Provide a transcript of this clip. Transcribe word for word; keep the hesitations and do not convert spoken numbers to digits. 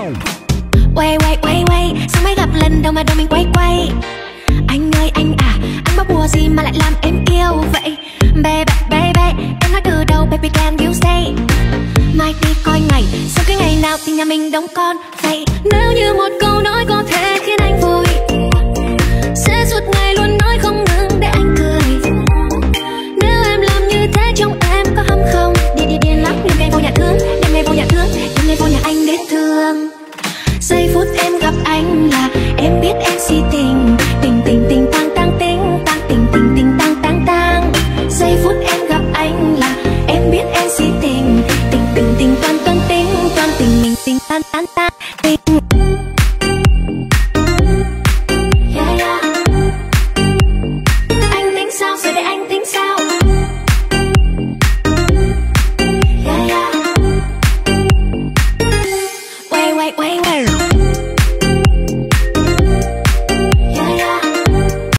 Quay quay quay quay, sao mới gặp lần đầu mà đầu mình quay quay. Anh ơi anh à, anh bao bùa gì mà lại làm em yêu vậy? Baby baby, em nói từ đầu baby can you say. Mai đi coi ngày, sau cái ngày nào thì nhà mình đóng con vậy. Nếu như một câu nói có thể khiến anh vui, sẽ suốt ngày luôn nói không ngừng để anh cười. Nếu em làm như thế trong em có hâm không? Đi đi điên lắm, đêm ngày vô nhà thương, đêm ngày vô nhà thương, đêm ngày vô nhà anh để thương. Giây phút em gặp anh là em biết em si tình, tình tình tình tang tang tình tang tình tình tình tang tang tang. Giây phút em gặp anh là em biết em si tình, tình tình tình toan toan tình toan tình mình tình tan tan tan tình. Yeah, yeah. Anh tính sao rồi để anh tính sao? Yeah, yeah. Quay quay quay quay.